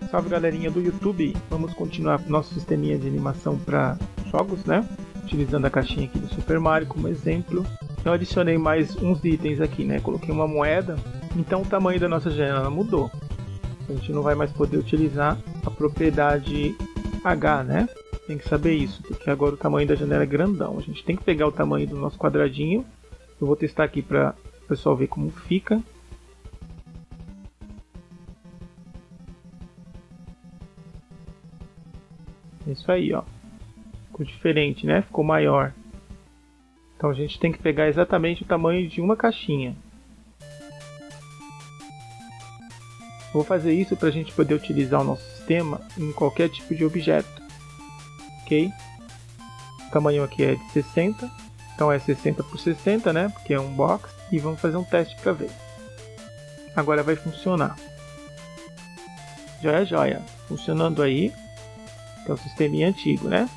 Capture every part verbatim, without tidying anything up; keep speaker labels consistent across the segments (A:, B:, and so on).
A: Salve galerinha do YouTube, vamos continuar nosso sisteminha de animação para jogos, né? Utilizando a caixinha aqui do Super Mario como exemplo. Eu adicionei mais uns itens aqui, né? Coloquei uma moeda, então o tamanho da nossa janela mudou. A gente não vai mais poder utilizar a propriedade H, né? Tem que saber isso, porque agora o tamanho da janela é grandão. A gente tem que pegar o tamanho do nosso quadradinho. Eu vou testar aqui para o pessoal ver como fica. Isso aí, ó. Ficou diferente, né? Ficou maior. Então a gente tem que pegar exatamente o tamanho de uma caixinha. Vou fazer isso para a gente poder utilizar o nosso sistema em qualquer tipo de objeto. Ok? O tamanho aqui é de sessenta. Então é sessenta por sessenta, né? Porque é um box. E vamos fazer um teste para ver. Agora vai funcionar. Joia, joia. Funcionando aí. É o sisteminha antigo, né?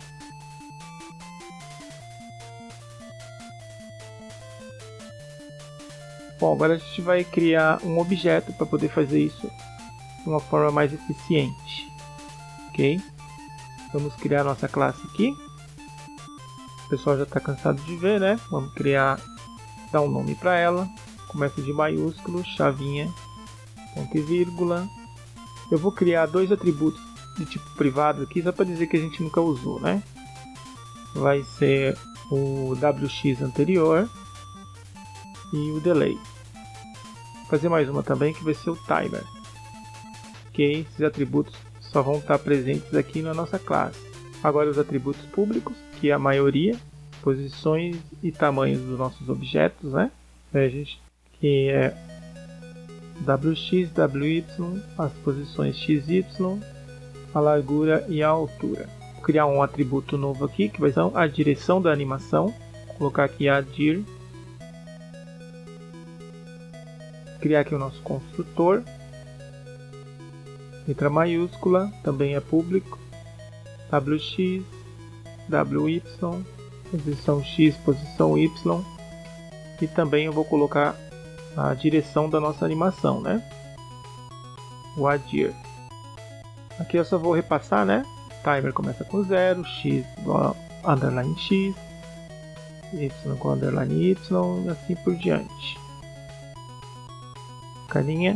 A: Bom, agora a gente vai criar um objeto para poder fazer isso de uma forma mais eficiente. Ok? Vamos criar nossa classe aqui. O pessoal já está cansado de ver, né? Vamos criar, dar um nome para ela. Começa de maiúsculo, chavinha, ponto e vírgula. Eu vou criar dois atributos de tipo privado aqui, só para dizer que a gente nunca usou, né? Vai ser o W X anterior e o delay. Vou fazer mais uma também que vai ser o timer. Ok? Esses atributos só vão estar presentes aqui na nossa classe. Agora os atributos públicos, que é a maioria, posições e tamanhos dos nossos objetos, né? A gente que é W X, W Y, as posições X Y, a largura e a altura. Vou criar um atributo novo aqui, que vai ser a direção da animação. Vou colocar aqui a dir. Criar aqui o nosso construtor. Letra maiúscula, também é público. W X, W Y, posição X, posição Y. E também eu vou colocar a direção da nossa animação, né? O adir. Aqui eu só vou repassar, né? Timer começa com zero, X igual a underline X, Y com underline Y e assim por diante. Carinha.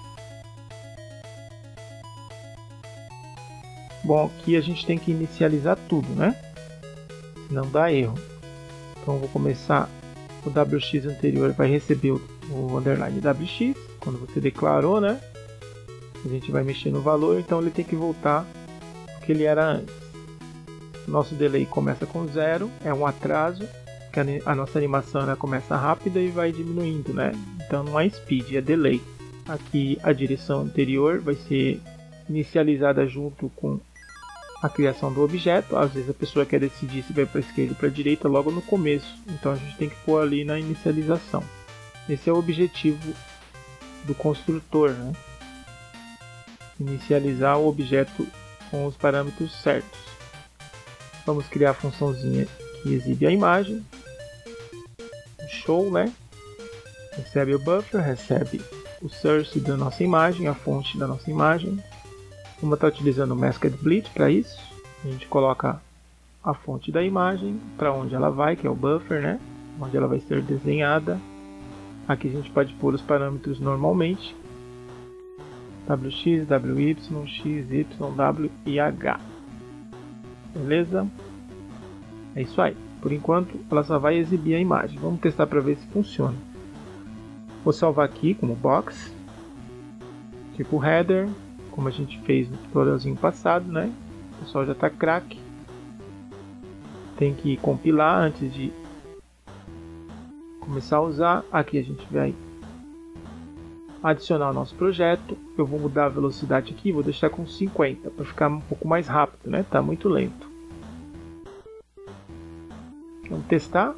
A: Bom, aqui a gente tem que inicializar tudo, né? Não dá erro. Então eu vou começar, o W X anterior vai receber o, o underline W X, quando você declarou, né? A gente vai mexer no valor, então ele tem que voltar ao que ele era antes. Nosso delay começa com zero, é um atraso, que a, a nossa animação ela começa rápida e vai diminuindo, né? Então não é speed, é delay. Aqui a direção anterior vai ser inicializada junto com a criação do objeto. Às vezes a pessoa quer decidir se vai para a esquerda ou para a direita logo no começo, então a gente tem que pôr ali na inicialização. Esse é o objetivo do construtor, né? Inicializar o objeto com os parâmetros certos. Vamos criar a funçãozinha que exibe a imagem. Show, né? Recebe o buffer, recebe o source da nossa imagem, a fonte da nossa imagem. Vamos estar utilizando o Masked Bleed para isso. A gente coloca a fonte da imagem, para onde ela vai, que é o buffer, né? Onde ela vai ser desenhada. Aqui a gente pode pôr os parâmetros normalmente. W X, W Y, X, Y, W e H. Beleza? É isso aí. Por enquanto ela só vai exibir a imagem. Vamos testar para ver se funciona. Vou salvar aqui como box. Tipo header, como a gente fez no tutorialzinho passado, né? O pessoal já está craque. Tem que compilar antes de começar a usar. Aqui a gente vai adicionar o nosso projeto. Eu vou mudar a velocidade aqui, vou deixar com cinquenta para ficar um pouco mais rápido, né? Tá muito lento. Vamos testar.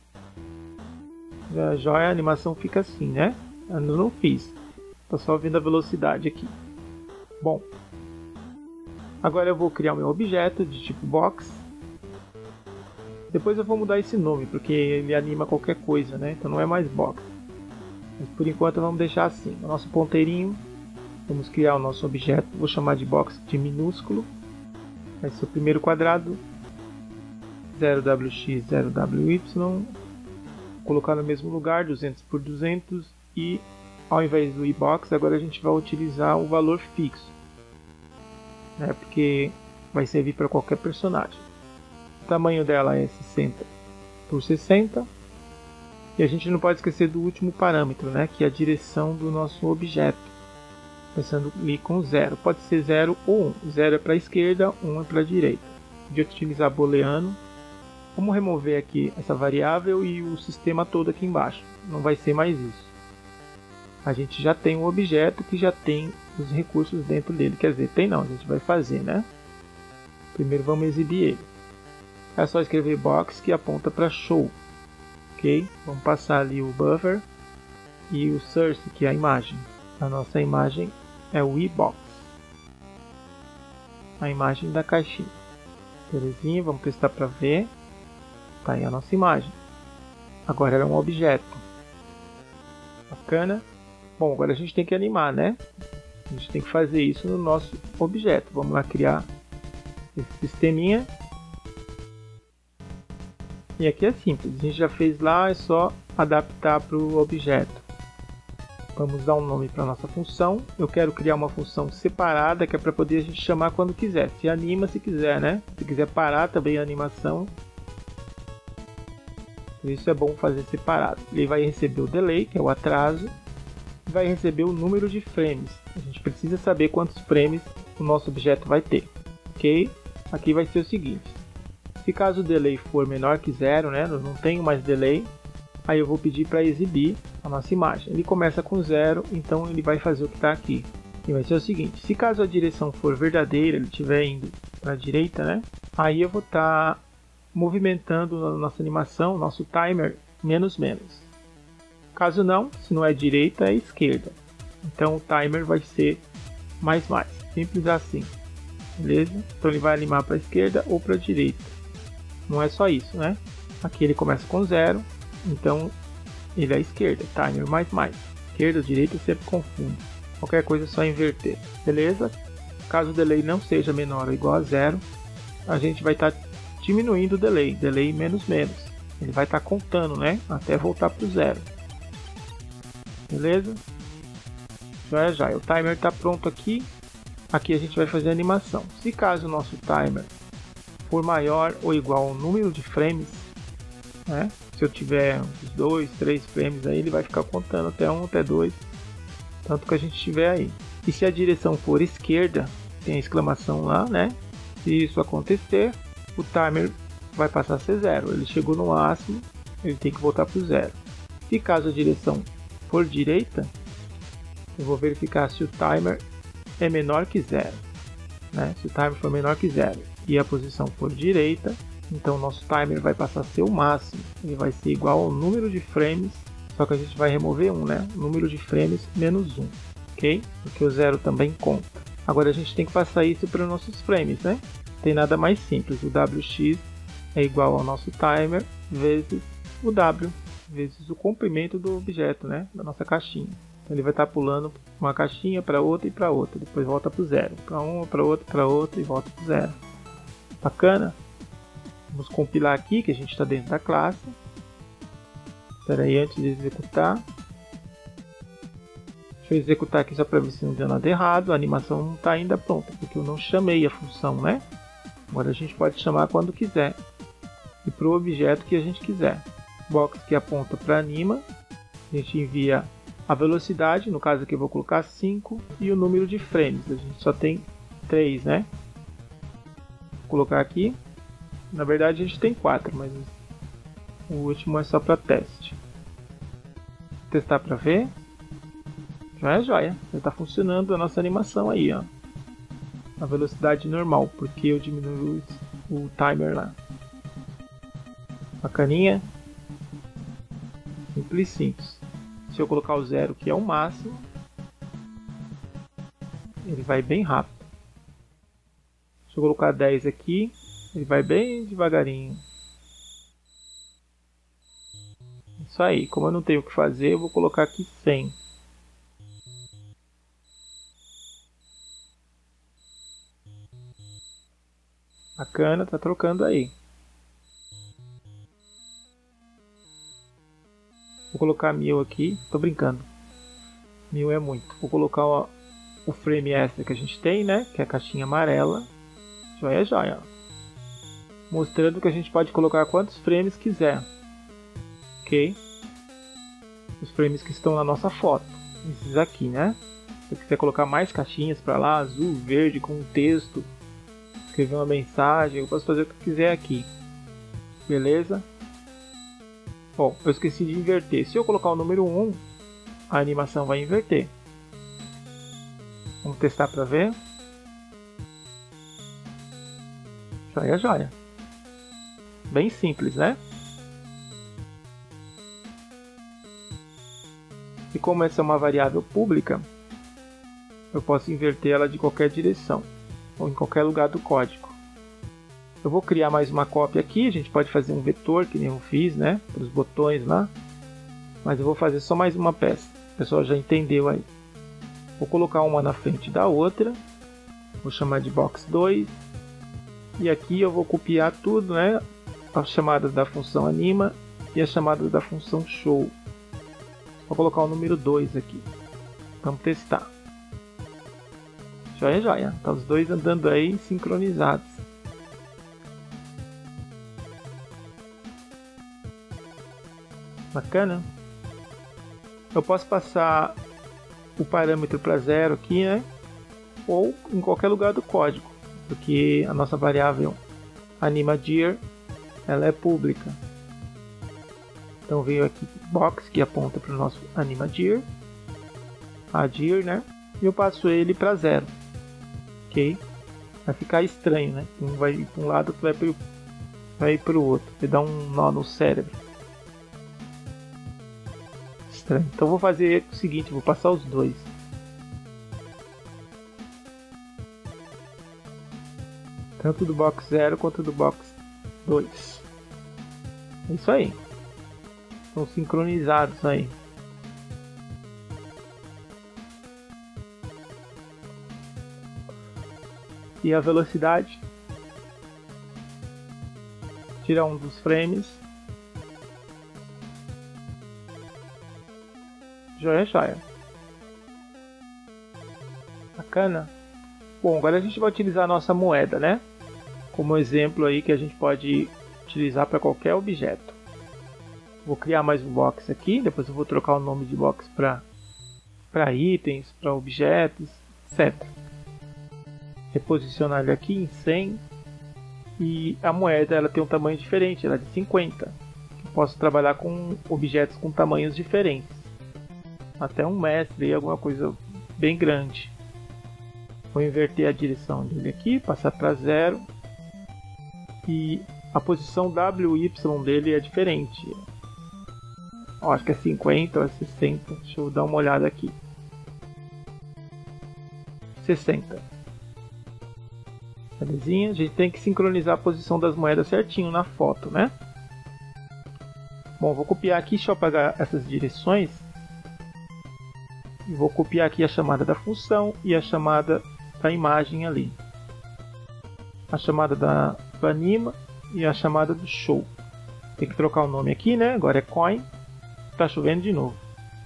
A: Já joia, a animação fica assim, né? Eu não fiz. Tô só vendo a velocidade aqui. Bom. Agora eu vou criar o meu objeto de tipo box. Depois eu vou mudar esse nome, porque ele anima qualquer coisa, né? Então não é mais box. Mas por enquanto vamos deixar assim. O nosso ponteirinho Vamos criar o nosso objeto, vou chamar de box de minúsculo. Vai ser o primeiro quadrado, zero W X, zero W Y. Vou colocar no mesmo lugar, duzentos por duzentos, e ao invés do iBox, agora a gente vai utilizar o valor fixo, né? Porque vai servir para qualquer personagem. O tamanho dela é sessenta por sessenta. E a gente não pode esquecer do último parâmetro, né? Que é a direção do nosso objeto. Começando ali com zero. Pode ser zero ou um. zero é para a esquerda, um é para a direita. Podia utilizar booleano. Vamos remover aqui essa variável e o sistema todo aqui embaixo. Não vai ser mais isso. A gente já tem um objeto que já tem os recursos dentro dele. Quer dizer, tem não, a gente vai fazer, né? Primeiro vamos exibir ele. É só escrever box que aponta para show. Ok? Vamos passar ali o buffer e o source, que é a imagem. A nossa imagem é o iBox. A imagem da caixinha. Belezinha, vamos testar para ver. Tá aí a nossa imagem. Agora ela é um objeto. Bacana. Bom, agora a gente tem que animar, né? A gente tem que fazer isso no nosso objeto. Vamos lá criar esse sisteminha. E aqui é simples. A gente já fez lá, é só adaptar para o objeto. Vamos dar um nome para nossa função. Eu quero criar uma função separada, que é para poder a gente chamar quando quiser. Se anima se quiser, né? Se quiser parar também a animação. Por isso é bom fazer separado. Ele vai receber o delay, que é o atraso. E vai receber o número de frames. A gente precisa saber quantos frames o nosso objeto vai ter. Ok? Aqui vai ser o seguinte. Se caso o delay for menor que zero, né? Eu não tenho mais delay. Aí eu vou pedir para exibir a nossa imagem. Ele começa com zero, então ele vai fazer o que está aqui. E vai ser o seguinte. Se caso a direção for verdadeira, ele estiver indo para a direita, né? Aí eu vou estar... Tá movimentando a nossa animação, nosso timer, menos menos. Caso não, se não é direita, é esquerda. Então o timer vai ser mais mais. Simples assim. Beleza? Então ele vai animar para a esquerda ou para a direita. Não é só isso, né? Aqui ele começa com zero, então ele é à esquerda. Timer mais mais. Esquerda ou direita sempre confunde. Qualquer coisa é só inverter. Beleza? Caso o delay não seja menor ou igual a zero, a gente vai estar tá diminuindo o delay, delay menos menos. Ele vai estar tá contando, né? Até voltar para o zero. Beleza? Já já. O timer está pronto aqui. Aqui a gente vai fazer a animação. Se caso o nosso timer for maior ou igual ao número de frames, né? Se eu tiver uns dois, três frames aí, ele vai ficar contando até um, até dois, tanto que a gente tiver aí. E se a direção for esquerda, tem a exclamação lá, né? Se isso acontecer, o timer vai passar a ser zero. Ele chegou no máximo, ele tem que voltar para o zero. Se caso a direção for direita, eu vou verificar se o timer é menor que zero, né? Se o timer for menor que zero e a posição for direita, então o nosso timer vai passar a ser o máximo. Ele vai ser igual ao número de frames, só que a gente vai remover um, né? Número de frames menos um, ok? Porque o zero também conta. Agora a gente tem que passar isso para os nossos frames, né? Tem nada mais simples, o W X é igual ao nosso timer vezes o W, vezes o comprimento do objeto, né, da nossa caixinha. Então ele vai estar pulando uma caixinha para outra e para outra, depois volta para o zero, para uma, para outra, para outra e volta para o zero. Bacana? Vamos compilar aqui, que a gente está dentro da classe. Espera aí, antes de executar. Deixa eu executar aqui só para ver se não deu nada errado. A animação não está ainda pronta, porque eu não chamei a função, né? Agora a gente pode chamar quando quiser e para o objeto que a gente quiser. Box que aponta para anima, a gente envia a velocidade, no caso aqui eu vou colocar cinco, e o número de frames, a gente só tem três, né? Vou colocar aqui, na verdade a gente tem quatro, mas o último é só para teste. Vou testar para ver. Já é joia, já está funcionando a nossa animação aí, ó. A velocidade normal, porque eu diminuo o timer lá. Bacaninha. Simples, simples. Se eu colocar o zero, que é o máximo, ele vai bem rápido. Se eu colocar dez aqui, ele vai bem devagarinho. Isso aí, como eu não tenho o que fazer, eu vou colocar aqui cem. Bacana, tá trocando aí. Vou colocar mil aqui, tô brincando. Mil é muito. Vou colocar o, o frame extra que a gente tem, né? Que é a caixinha amarela. Joia, joia. Mostrando que a gente pode colocar quantos frames quiser. Ok? Os frames que estão na nossa foto. Esses aqui, né? Se você quiser colocar mais caixinhas para lá, azul, verde, com um texto, escrever uma mensagem, eu posso fazer o que quiser aqui. Beleza? Bom, eu esqueci de inverter. Se eu colocar o número um, a animação vai inverter. Vamos testar para ver. Joia, joia. Bem simples, né? E como essa é uma variável pública, eu posso inverter ela de qualquer direção, ou em qualquer lugar do código. Eu vou criar mais uma cópia aqui, a gente pode fazer um vetor, que nem eu fiz, né? Para os botões lá. Mas eu vou fazer só mais uma peça, o pessoal já entendeu aí. Vou colocar uma na frente da outra, vou chamar de box dois. E aqui eu vou copiar tudo, né? As chamadas da função anima e as chamadas da função show. Vou colocar o número dois aqui. Vamos testar. Joia, joia. Tá os dois andando aí sincronizados. Bacana. Eu posso passar o parâmetro para zero aqui, né? Ou em qualquer lugar do código. Porque a nossa variável animaDir, ela é pública. Então veio aqui box, que aponta para o nosso animaDir, a dir, né? E eu passo ele para zero, ok? Vai ficar estranho, né? Um vai para um lado, outro vai para vai para o outro, vai dar um nó no cérebro. Estranho. Então vou fazer o seguinte, vou passar os dois. Tanto do box zero quanto do box dois. É isso aí. Estão sincronizados aí. E a velocidade? Tira um dos frames. Joia, joia. Bacana. Bom, agora a gente vai utilizar a nossa moeda, né? Como exemplo aí que a gente pode utilizar para qualquer objeto. Vou criar mais um box aqui, depois eu vou trocar o nome de box para para itens, para objetos, etcétera. Reposicionar ele aqui em cem. E a moeda ela tem um tamanho diferente, ela é de cinquenta. Eu posso trabalhar com objetos com tamanhos diferentes. Até um mestre, alguma coisa bem grande. Vou inverter a direção dele aqui, passar para zero. E a posição W Y dele é diferente. Ó, acho que é cinquenta ou é sessenta. Deixa eu dar uma olhada aqui. sessenta. Belezinha? A gente tem que sincronizar a posição das moedas certinho na foto, né? Bom, vou copiar aqui, deixa eu apagar essas direções. E vou copiar aqui a chamada da função e a chamada da imagem ali. A chamada da, do anima e a chamada do show. Tem que trocar o nome aqui, né? Agora é coin. Tá chovendo de novo.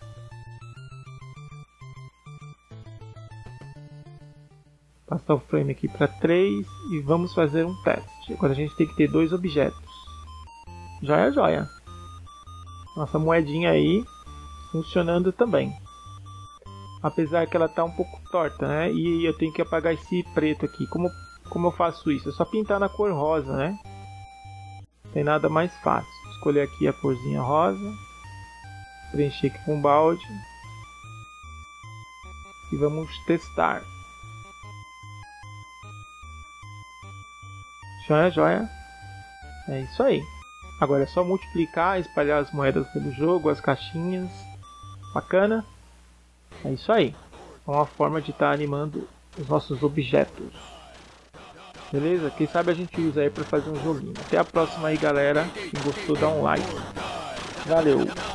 A: Passar o frame aqui para três e vamos fazer um teste. Agora a gente tem que ter dois objetos. Joia, joia. Nossa moedinha aí funcionando também. Apesar que ela tá um pouco torta, né? E eu tenho que apagar esse preto aqui. Como, como eu faço isso? É só pintar na cor rosa, né? Não tem nada mais fácil. Escolher aqui a corzinha rosa. Preencher aqui com balde. E vamos testar. Joia, joia. É isso aí. Agora é só multiplicar, espalhar as moedas pelo jogo, as caixinhas. Bacana? É isso aí. É uma forma de estar tá animando os nossos objetos. Beleza? Quem sabe a gente usa aí para fazer um joguinho. Até a próxima aí, galera. Quem gostou, dá um like. Valeu!